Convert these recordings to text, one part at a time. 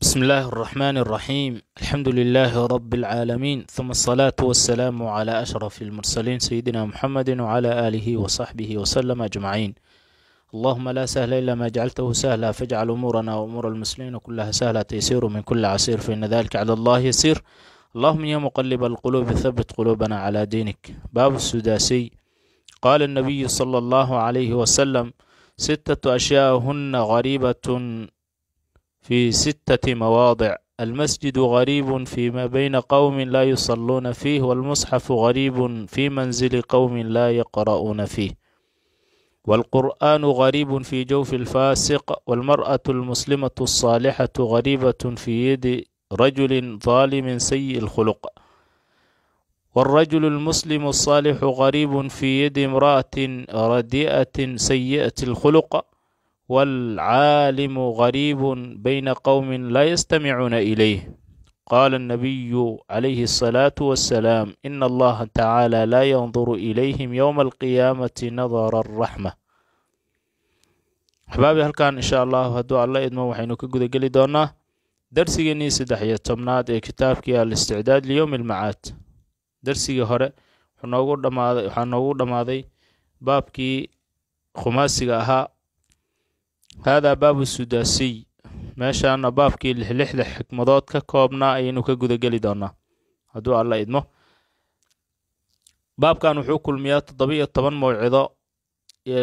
بسم الله الرحمن الرحيم. الحمد لله رب العالمين، ثم الصلاة والسلام على أشرف المرسلين سيدنا محمد وعلى آله وصحبه وسلم أجمعين. اللهم لا سهل إلا ما جعلته سهلا، فاجعل أمورنا وأمور المسلمين كلها سهلة تيسير من كل عسير، فإن ذلك على الله يسير. اللهم يا مقلب القلوب ثبت قلوبنا على دينك. باب السداسي. قال النبي صلى الله عليه وسلم: 6 أشياء هن غريبة في 6 مواضع: المسجد غريب فيما بين قوم لا يصلون فيه، والمصحف غريب في منزل قوم لا يقرؤون فيه، والقرآن غريب في جوف الفاسق، والمرأة المسلمة الصالحة غريبة في يد رجل ظالم سيء الخلق، والرجل المسلم الصالح غريب في يد امرأة رديئة سيئة الخلق، والعالم غريب بين قوم لا يستمعون إليه. قال النبي عليه الصلاة والسلام: إن الله تعالى لا ينظر إليهم يوم القيامة نظر الرحمة. أحبابي، halkan إن شاء الله hadduu alla idmo waxaynu ka guda geli doonaa darsigeenii 13aad ee kitaabkii al-isticdaad liyowm al-macaad. darsigii hore waxaa noogu dhammaaday baabkii khumaasiga ahaa. haadaa baabu sudaasiy. meeshaana baabkii 6 xikmadood ka koobnaa ayaynu ka guda geli doonaa hadduu alla idmo. baabkan wuxuu kulmiyaa 17 mawcido iyo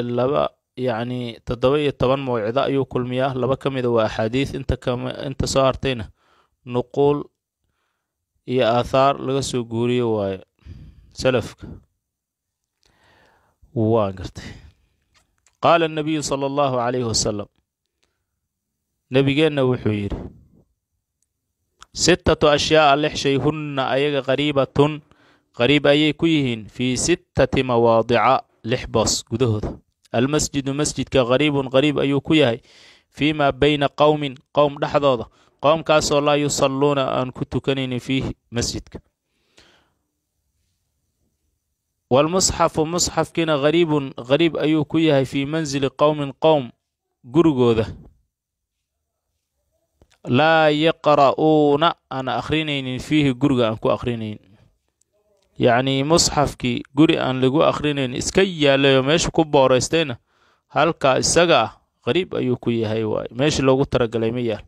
17 mawcido ayuu kulmiyaa. 2 ka mida waa axaadiis, inta soo hartayna nuquul iyo aathaar laga soo guuriyo waaye salafka. waa gartay. qaala الnabiyu salى اllahu عalayhi wasalam, nebigeenna wuxuu yidhi: 6 ashyaaa 6 shay hunna ayaga qariibatun qariib ayay ku yihiin fii 6 mawaadica 6 boos gudahooda. almasjidu masjidka qariibun qariib ayuu ku yahay fii maa bayna qowmin qowm dhexdooda, qowmkaasoo laa yusalluuna aan ku tukanaynin fiihi masjidka. walmusxafu musxafkiina qariibun qariib ayuu ku yahay fii mansili qowmin qowm gurigooda laa yaqra'uuna aan akhrinaynin fiihi guriga aan ku akhrinayn. yacnii musxafkii guri aan lagu akhrinayn iska yaallayo meesha ku booraystayna halkaa isaga ah qariib ayuu ku yahay waaye, meesha loogu talagalay ma yaal.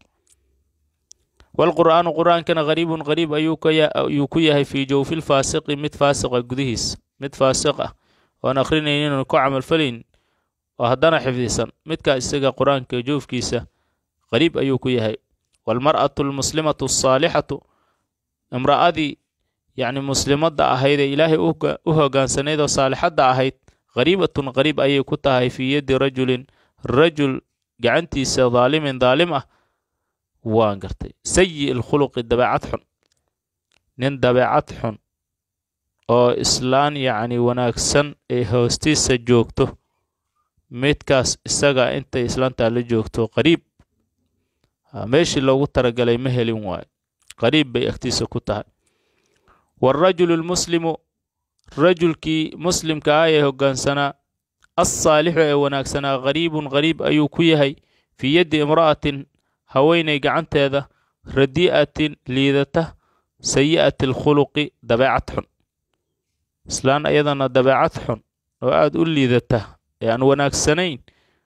walqur'aanu qur'aankana qariibun qariib ayuu ku yahay fii jawfil faasiqi mid faasiqa gudihiis. mid faasiq ah oon akhrinaynin oon ku camalfalayn oo haddana xifdisan, midkaa isaga qur-aanka joofkiisa qariib ayuu ku yahay. walmar'atu almuslimatu asaalixatu imra'adii yacni muslimadda ahayd ee ilaahay u hogaansanayd oo saalixadda ahayd qariibatun qariib ayay ku tahay fii yaddi rajul gacantiisa daalimin daalim ah. waan gartay. sayi ilkhuluqi dabeecad xun, nin dabeecad xun oo islaan yacni wanaagsan ee hoostiisa joogto, midkaas isaga intay islaantaa la joogto qariib meeshii loogu talagalay ma helin waayo, qariib bay agtiisa ku tahay. waalrajulu almuslimu rajulkii muslimka ah ee hoggaansanaa assaalixu ee wanaagsanaa qariibun qariib ayuu ku yahay fii yaddi imra'atin haweenay gacanteeda radii'atin liidata sayi'ati alkhuluqi dabeecad xun. islaan ayadana dabeecad xun oo aada u liidata ee aan wanaagsanayn,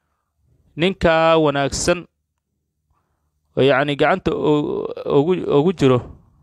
ninkaa wanaagsan oo yacni gacanta ugu jiro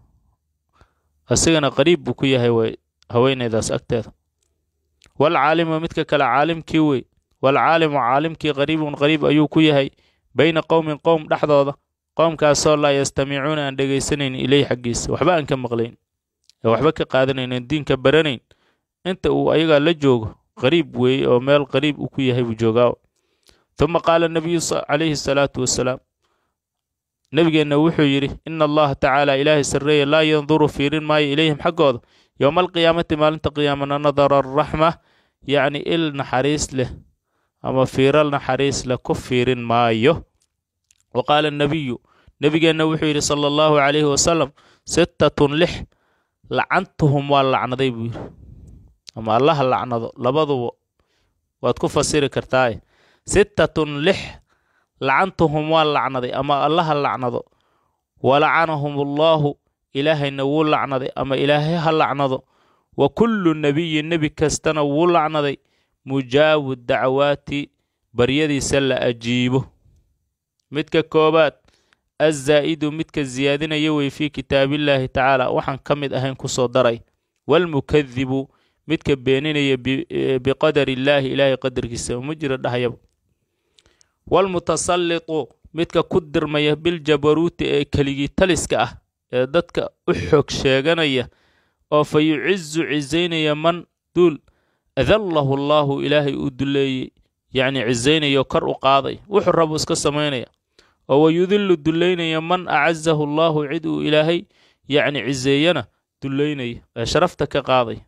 asigana qariib buu ku yahay way haweenaydaas agteeda. walcaalimu midka kale caalimkii wey. walcaalimu caalimkii qariibun qariib ayuu ku yahay bayna qowmin qowm dhexdooda, qowmkaasoo laa yastamicuuna aan dhegaysanayn ileyh xaggiisa, waxba aan ka maqlayn ee waxba ka qaadanayn, aan diinka baranayn. inta uu ayagaa la joogo qariib weeye oo meel qariib uu ku yahay buu joogaa. uma qaala nabiyu calayhi salaatu wasalaam, nebigeenna wuxuu yidhi: ina allaha tacaala ilaahay sarreeye laa yanduru fiirin maayo ilayhim xaggooda yowma alqiyaamati maalinta qiyaamana nadara araxma, yacni il naxariis leh ama fiiral naxariis leh ku fiirin maayo. wa qaala nabiyu nebigeenna wuxuu yidhi sala allahu calayhi wasalam: 6 lacantuhum waa lacnaday buu yidhi, ama allaha lacnado, labaduba waad ku fasiri kartaaye. 6 lacantuhum waa lacnaday ama allaha lacnado ولعنهم الله إلهي نو لعنذي أما إلهي هل لعنذو وكل نبي النبي كستنا ولعنذي مجاب الدعوات بريدي سلا أجيبه متك كوبات الزائد متك الزيادين يوي في كتاب الله تعالى وحن كمد أهين كصدري والمكذب متك بينين بقدر الله إلهي قدر كسو مجرد هيب والمتسلط متك قدر ما يهبل جبروت كليجي تلسكه ددك أحك شاغنية أو فيعز عزين يمن دول أذله الله إلهي أدلي يعني عزين يكر قاضي وحرب اسك سمينيا أو يذل الدلين يمن أعزه الله عدو إلهي يعني عزينا دليني شرفتك قاضي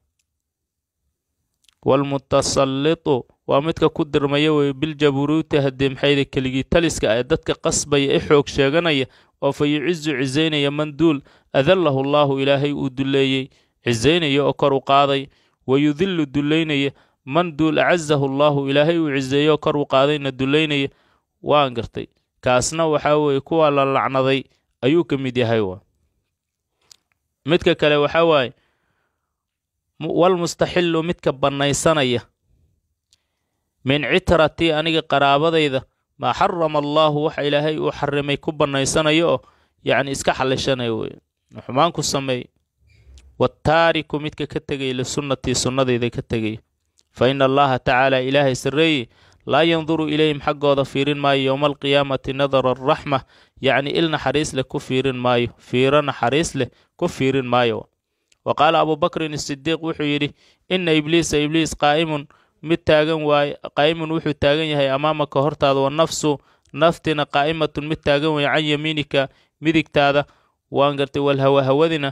والمتسلط ومتك قدر ما يوي بالجبروت هدم حيث كليجي تلسك ددك قصبي أحك شاغنية أو فيعز عزين يمن دول أذله الله إلهي أدلي عزين يكر قاضي ويذل الدلين من دول أعزه الله إلهي وعزي يكر قاضين الدلين وانقرتي كاسنا وحاوي كوا للعنضي أيوك ميدي هيوا متك كلا وحاوي والمستحل متك بنيسانية من عترتي أنيق قرابة إذا ما حرم الله وح إلهي وحرمي كبنيسانية يعني اسكح لشانيوي حمانكو السمي والتارك متك كتغي لسنة سنة إذا كتغي فإن الله تعالى إلهي سري لا ينظر إليهم حق ظفير ماي يوم القيامة نظر الرحمة يعني إلنا حريس لكفير ماي فيرنا حريس لكفير ماي وقال أبو بكر الصديق وحيري إن إبليس قائم متاغن واي قائم وحو تاغن يهي أمامك هرتاد والنفس نفتنا قائمة متاغن عن يمينك مدك تادا وانقرت والهوى هوذنا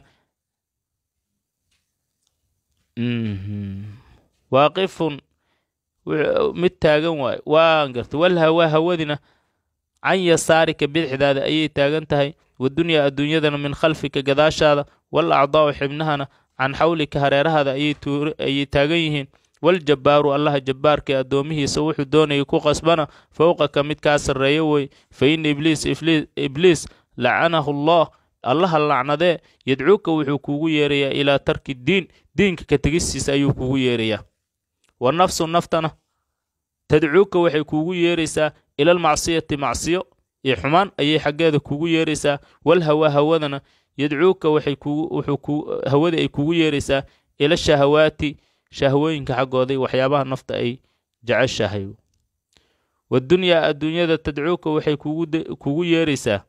واقف متاغن واي وانقرت والهوى هوذنا عن يسارك بالحداد أي تاغنتهي والدنيا الدنيا من خلفك قداش هذا والأعضاء حبنهنا عن حولك هرير هذا أي تاغيهن والجبار الله جبارك أدومه سوح دون يكو قصبنا فوقك متكاسر ريوي فإن إبليس لعنه الله اللعنة ده يدعوك وحكوه يريا إلى ترك الدين دينك كتجسس أيوكوه يريا والنفس النفتنة تدعوك وحكوه يريسا إلى المعصية معصية إحمان أي حاجة كوه يريسا والهوى هوذنا يدعوك وحكوه هوذا يكوه يريسا إلى الشهوات شهوينك حقودي وحيابها النفط أي جعل شهيو والدنيا الدنيا تدعوك وحي كوغو يريسا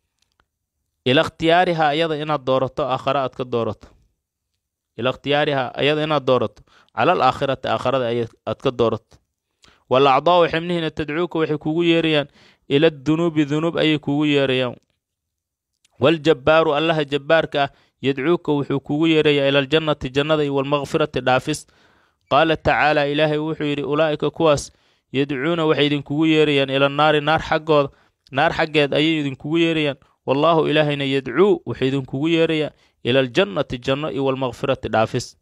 إلى اختيارها أيضا إن الدورة آخرات كالدورة إلى اختيارها أيضا إن الدورة على الآخرة آخرات كالدورة والأعضاء حمنهن تدعوك وحي كوغو يريان إلى الذنوب ذنوب أي كوغو يريان والجبار الله جبارك يدعوك وحكوه يريا إلى الجنة جنة والمغفرة دافس قال تعالى إلهي وحيري أولئك كواس يدعون وحيدين كوه يريا إلى النار نار حقود أيدين كوه يريا والله إلهينا يدعو وحيدين كوه يريا إلى الجنة والمغفرة دافس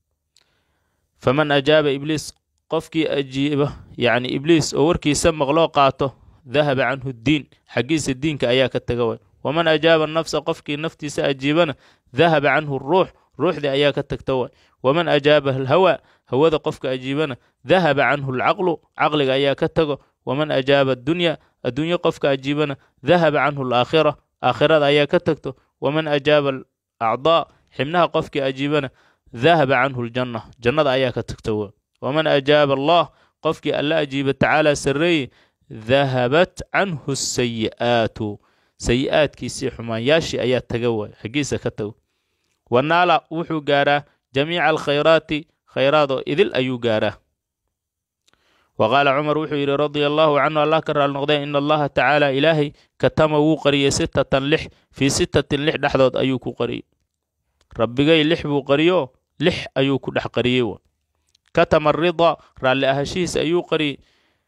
فمن أجاب إبليس قفكي أجيبه يعني إبليس أوركي سمى غلوقاته ذهب عنه الدين حقيس الدين كأياك التقوى ومن أجاب النفس قفكي نفتي سأجيبنا ذهب عنه روح ذي أياك التكتوى ومن أجابه الهوى هو ذا قفك أجيبنا ذهب عنه عقل أياك التقوى ومن أجاب الدنيا قفك أجيبنا ذهب عنه آخرة أياك التكتوى ومن أجاب الأعضاء حمنها قفك أجيبنا ذهب عنه جنة أياك التكتوى ومن أجاب الله قفك ألا أجيب تعالى سري ذهبت عنه السيئات سيئات كيسي حمان ياشي آيات تقوى حقيسة كتو والنالا وحو قارا جميع الخيرات خيراته إذل أيو قارا وقال عمر وحو رضي الله عنه الله كرر النقدين إن الله تعالى إلهي كتمو قرية 6 لح في 6 لح دحضوت أيوكو قري ربي قاي لحبو قريو لح أيوكو دح قريو كتم الرضا رالي أهشيس أيو قري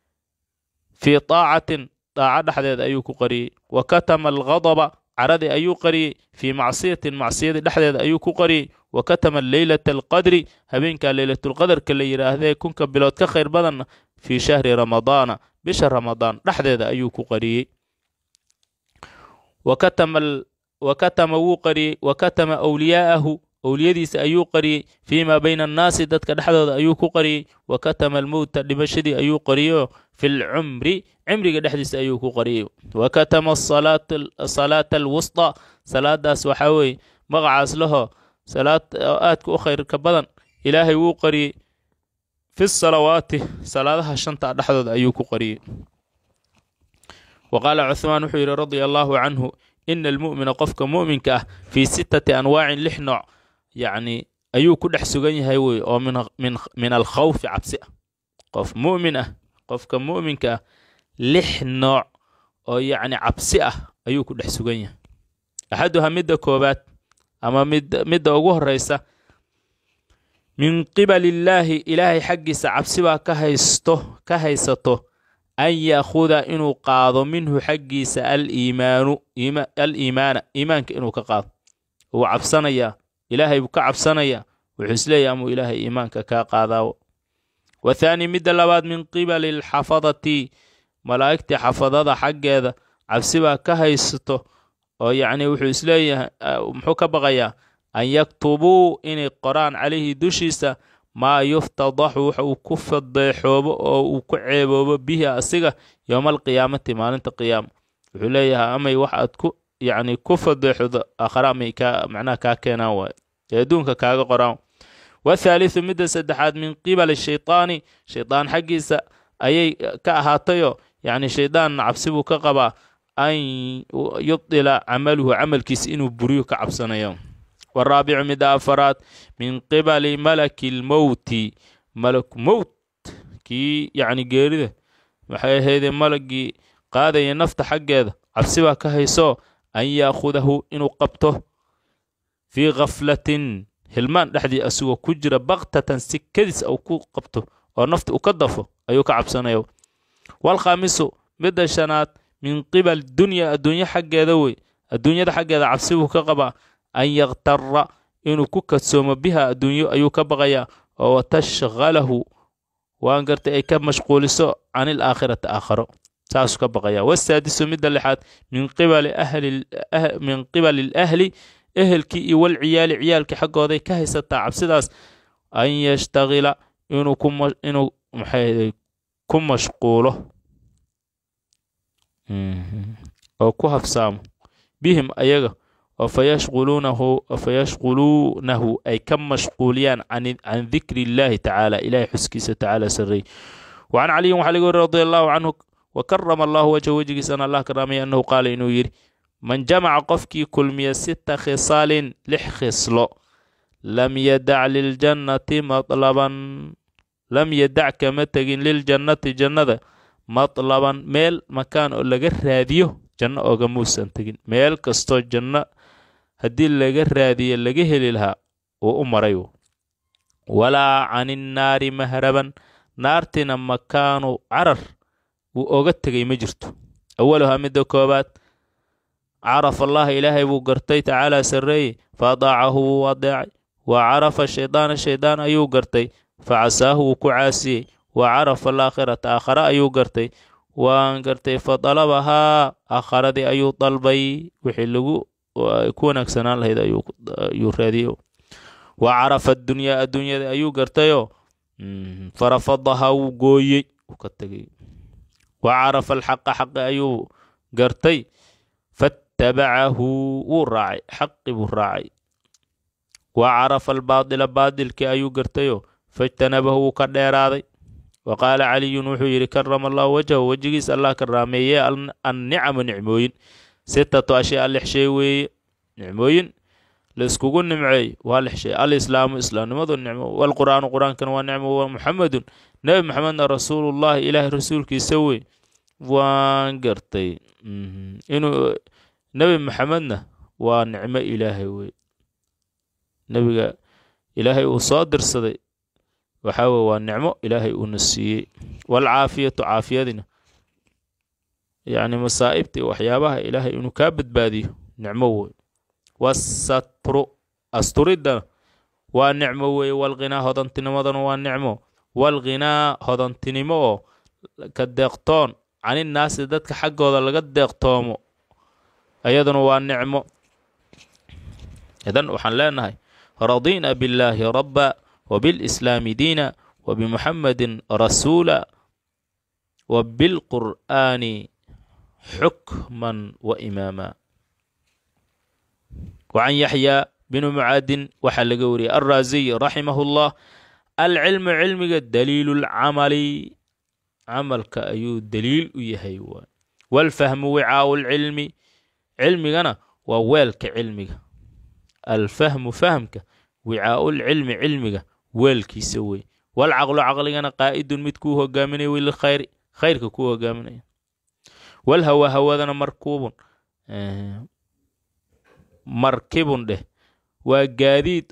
في طاعة دحديد أيوكو قري وكتم الغضب عرض أيو قري في معصية دحديد أيوكو قري وكتم الليلة القدر هبينك ليلة القدر كاللي يراهده يكون كبلوت كخير بدن في شهر رمضان بشهر رمضان دحديد أيوكو قري وكتم wakatama awliyaa'ahu awliyadiisa ayuu qariyey fiimaa bayna annaasi dadka dhexdooda ayuu ku qariyey wakatama almowta dhimashadii ayuu qariyeyoo fi lcumri cimriga dhexdiisa ayuu ku qariyey wakatama salaata alwusطa salaadaas waxaa weeye magacaas lahoo salaad aadka u khayrka badan ilaahay wuu qariyey fi salawaati salaadaha shanta dhexdooda ayuu ku qariyey waqaala cuhmaan wuxuu yidhi radia allaahu canhu ina almu'mina qofka mu'minka ah fii 6 anwaacin 6 nooc yacni ayuu ku dhex sugan yahay wey oo min alkhawfi cabsi ah qof mu'min ah qofka mu'minka ah 6 nooc oo yacni cabsi ah ayuu ku dhex sugan yahay axaduha midda koobaad ama midda ugu horraysa min qibali illaahi ilaahay xaggiisa cabsi baa ka haysato an ya'khuda inuu qaado minhu xaggiisa aliimaana iimaanka inuu ka qaado wuu cabsanayaa ilaahay buu ka cabsanayaa wuxuu isleeyahy amuu ilaahay iimaanka kaa qaadaawo wathaani midda labaad min qibali alxafadati malaa'igtii xafadada xaggeeda cabsi baa ka haysato oo yacni wuxuu isleeyahay muxuu ka baqayaa an yaktubuu inay qoraan calayhi dushiisa maa yuftadaxu waxa uu ku fadeexoobo oo uu ku ceeboobo bihi asiga yowma alqiyaamati maalinta qiyaama wuxuu leeyahay amay wax aad yacni ku fadeexdo aakhara amay macnaha kaa keenaan waayo ee adduunka kaaga qoraan wathaalithu midda saddexaad min qibali shaytaani shaydaan xaggiisa ayay ka ahaatayoo yacni shaydaan cabsi buu ka qabaa an yubdila camaluhu camalkiisa inuu buriyo ka cabsanayo والرابع مد أفراد من قبل ملك الموت ملك موت كي يعني جيرده maxay ahaydee malagii qaadaya nafta xaggeeda cabsi baa ka hayso an ya'khudahu inuu qabto fii khaflatin hilmaan dhexdii asagoo ku jira baktatan si kadis au ku qabto oo nafta u ka dafo ayuu ka cabsanaya walkhaamisu midda shanaad min qibal dunya adduunyo xaggeeda wey adduunyada xaggeeda cabsi buu ka qabaa an yaktara inuu ku kadsoomo biha adduunyo ayuu ka baqayaa oo watashhalahu waan gartay ay ka mashquuliso can ilaakhirati aakharo saasuu ka baqayaa wasaadisu midda lixaad min qibali alahli ehelkii iyo walciyaali ciyaalkii xaggooday ka haysataa cabsidaas an yashtagila inuu maxay ku mashquulo oo ku hafsaamo bihim ayaga oo fayashquluunahu ay ka mashquuliyaan can dikri illaahi tacaala ilahay xuskiisa tacaala sarreey wacan caliyin waxaa laga wari radi allahu canhu wakarama allahu wajha wejigiisana allah karaamaya annahu qaala inuu yidhi man jamaca qofkii kulmiya 6 khisaalin 6 khislo lam yadac liljannati matlaban lam yadac kama tegin liljannati jannada matlaban meel makaan oo laga raadiyo janno ooga muusan tegin meel kastoo janno haddii laga raadiyo laga heli lahaa uu u maray walaa can innaari mahraban naartina makaanu carar wuu oga tegay ma jirto awaluhaa midda koobaad carafa allaha ilaahay buu gartay tacaalaa sarreeye fa adaacahu wuu adeecay wa carafa shaydaana shaydaan ayuu gartay fa casaahu wuu ku caasiyey wa carafa alaakhirata aakhara ayuu gartay waan gartay fa dalabahaa aakharadii ayuu dalbay wixii lagu ku wanaagsanaan lahayd ayuu raadiyey wa carafa addunyaa adduunyada ayuu gartayoo farafadahaa wuu gooyey wuu ka tegay wa carafa alxaqa xaqi ayuu gartay fattabacahu wuu raacay xaqi buu raacay wa carafa albaadila baadilkii ayuu gartayoo fajtanabahu wuu ka dheeraaday wa qaala caliyun wuxuu yidhi karama allahu wajhahu wejigiisa allah ka raameeye annicamu nicmooyin 6 ashyaa 6 shay weeye nicmooyin laiskugu nimceey waa 6 shay alislaamu islaamnimadu nicmo walqur'aanu qur'aankana waa nicmo wa muxamedun nebi maxamedna rasuulullahi ilaahay rasuulkiisa wey waan gartay inuu nebi maxamedna waa nicmo ilaahay wey nebiga ilaahay uu soo dirsaday waxaa wey waa nicmo ilaahay uuna siiyey walcaafiyatu caafiyadina yacni masaa'ibtii waxyaabaha ilaahay inuu kaa badbaadiyo nicmo wey wasatru asturiddana waa nicmo weeye walghinaa hodantinimadana waa nicmo walghinaa hodantinimo oo ka deeqtoon caninnaasi dadka xaggooda laga deeqtoomo ayaduna waa nicmo إذن وحن لنا رضينا بالله ربا وبالإسلام دينا وبمحمد رسولا وبالقرآن حكما وإماما. وعن يحيى بن معاد وحلقوري الرازي رحمه الله العلم علمك دليل العمل عملك أيو دليل يهيوان والفهم وعاء العلم علمك وويلك علمك الفهم فهمك وعاء العلم علمك ويلك يسوي والعقل عقلك قائد متكوه قامني والخير خيرك كوه قامني والهوى هوذنا مركوب مركب ده وقاديد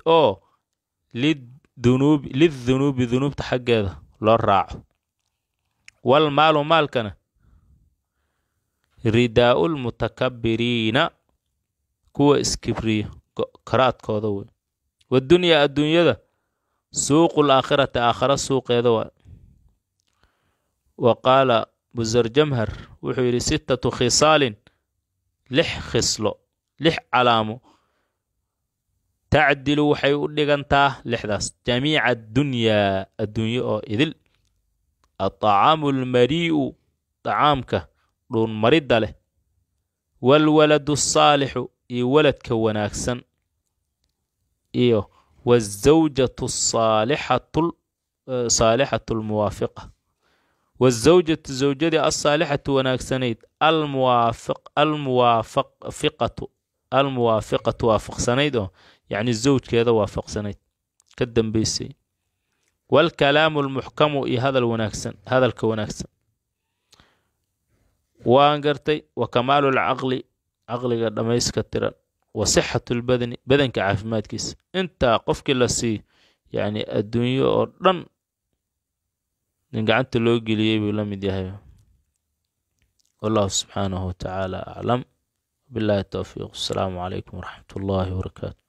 للذنوب ذنوب تحق هذا لا راعه والمال مالكنا رداء المتكبرين كوه اسكبرية كرات كوذوي والدنيا الدنيا ده سوق الآخرة آخرة سوق هذا. وقال بزر جمهر وحيري 6 خصال لح خصلو لح علامو تعدل وحي ودغنتا لحداس جميع الدنيا إذل الطعام المريء طعامك دون مريد له والولد الصالح ولد كوناكسن والزوجة الصالحة الموافقة والزوجة زوجة الصالحة وناكسنيد الموافقة وافق سنيد يعني الزوج كذا وافق سنيد كدم بيسي والكلام المحكم هذا الوناكسن هذا الكوناكسن وانقرتي وكمال العقل عقل قد ما يسكتر وصحة البدن بدن كعافمات كيس انت قفك لسي يعني الدنيا أردن نقعدت لو قليل ولم يديها. والله سبحانه وتعالى أعلم بالله التوفيق. السلام عليكم ورحمة الله وبركاته.